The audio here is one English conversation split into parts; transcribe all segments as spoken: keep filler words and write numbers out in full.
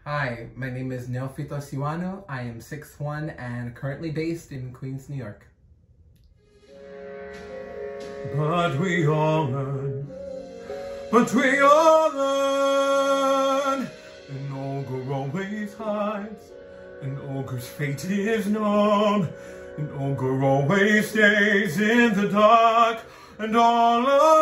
Hi, my name is Neofito Siwano. I am six one and currently based in Queens, New York. But we all learn, but we all learn, an ogre always hides, an ogre's fate is known, an ogre always stays in the dark and all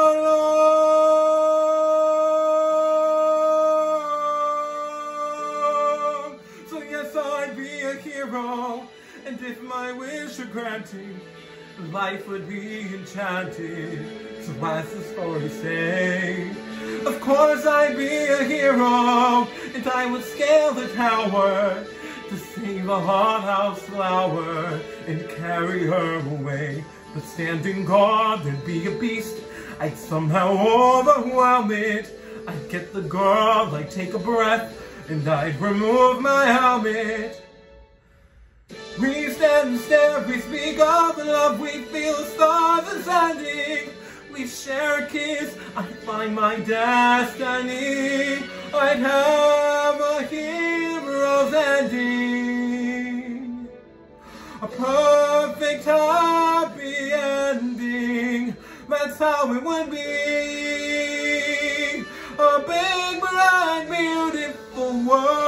alone. So yes, I'd be a hero, and if my wish were granted, life would be enchanted, so as the stories say. Of course I'd be a hero, and I would scale the tower to save a hothouse flower and carry her away. But standing guard, there'd be a beast, I'd somehow overwhelm it. I'd get the girl, I'd take a breath, and I'd remove my helmet. We stand and stare, we speak of the love we feel, the stars ascending. We share a kiss, I find my destiny. I'd have a hero's ending, a perfect happy ending. That's how it would be, a big bright beautiful world.